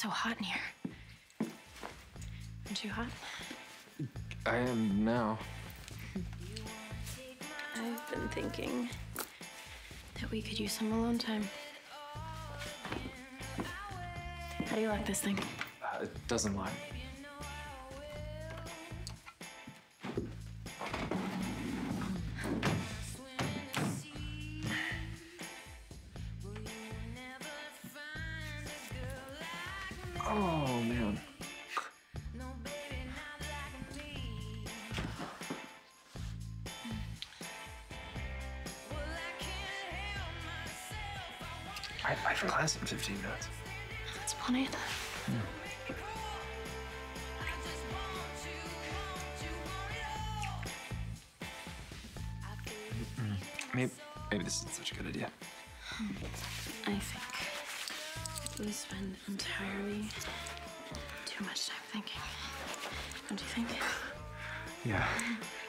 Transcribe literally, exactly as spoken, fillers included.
so hot in here. Aren't you hot? I am now. I've been thinking that we could use some alone time. How do you like this thing? Uh, it doesn't lie. Oh, man. I have for class in fifteen minutes. That's plenty of time. Hmm. Maybe, maybe this isn't such a good idea. I think we spend entirely too much time thinking. Don't you think? Yeah.